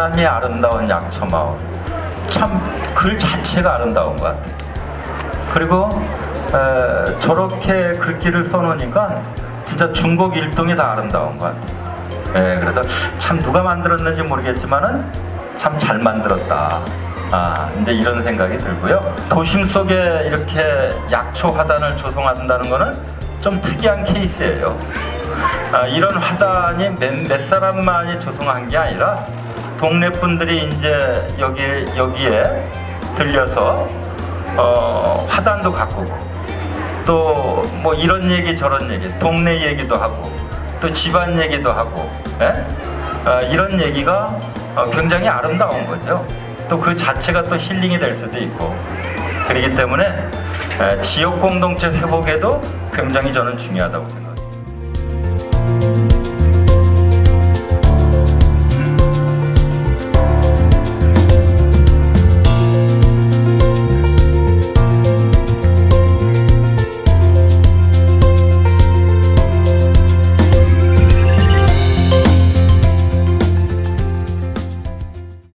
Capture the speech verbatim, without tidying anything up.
바람이 아름다운 약초마을. 참 글 자체가 아름다운 것 같아요. 그리고 에, 저렇게 글귀를 써놓으니까 진짜 중국 일동이 다 아름다운 것 같아요. 예, 그래서 참 누가 만들었는지 모르겠지만은 참 잘 만들었다. 아, 이제 이런 생각이 들고요. 도심 속에 이렇게 약초 화단을 조성한다는 거는 좀 특이한 케이스예요. 아, 이런 화단이 몇, 몇 사람만이 조성한 게 아니라 동네 분들이 이제 여기, 여기에 들려서 어, 화단도 가꾸고 또 뭐 이런 얘기 저런 얘기, 동네 얘기도 하고 또 집안 얘기도 하고, 예? 어, 이런 얘기가 어, 굉장히 아름다운 거죠. 또 그 자체가 또 힐링이 될 수도 있고, 그렇기 때문에 에, 지역 공동체 회복에도 굉장히 저는 중요하다고 생각합니다.